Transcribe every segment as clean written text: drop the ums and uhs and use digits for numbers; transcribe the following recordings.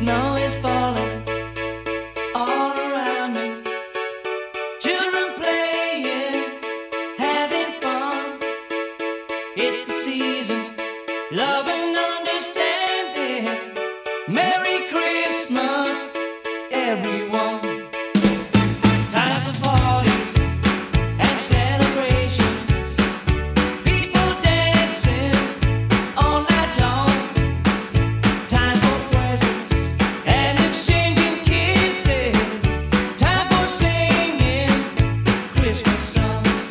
Snow is falling all around me. Children playing, having fun. It's the season, love and understanding. Merry Christmas, everyone. Time for parties and celebrations. People dancing all night long. Time for presents and exchanging kisses. Time for singing Christmas songs.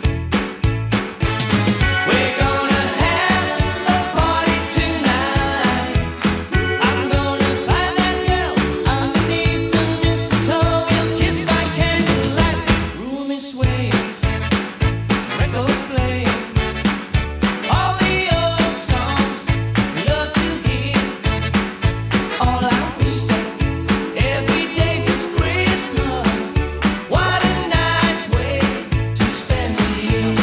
We're gonna have a party tonight. I'm gonna find that girl underneath the mistletoe. We'll kiss by candlelight. Room is swaying, records playing. All the old songs we love to hear. All I wish that every day was Christmas. What a nice way to spend the year.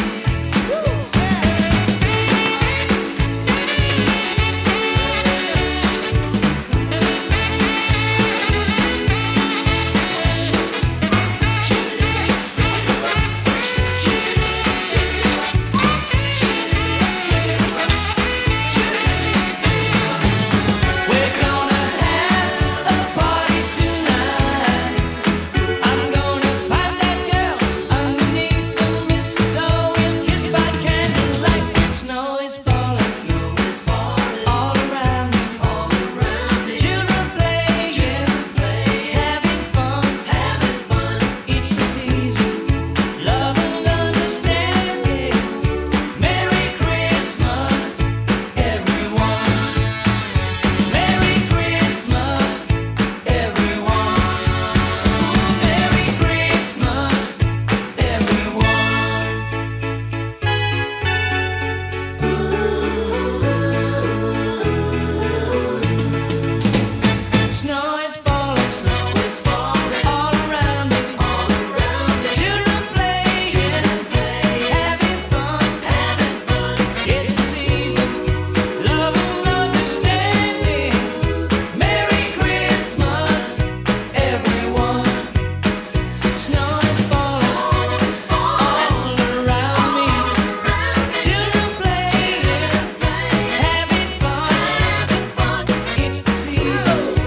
We're gonna have a party tonight. I'm gonna find that girl underneath the mistletoe. We'll kiss by candlelight. Snow is falling all around me. Children playing, having fun. It's the season, love and understanding. Merry Christmas, everyone. Merry Christmas, everyone. Merry Christmas, everyone. Snow is falling all around me. Children playing, having fun. It's the season, love and understanding. Merry Christmas, everyone. Snow is falling all around me. Children playing, having fun. It's the season,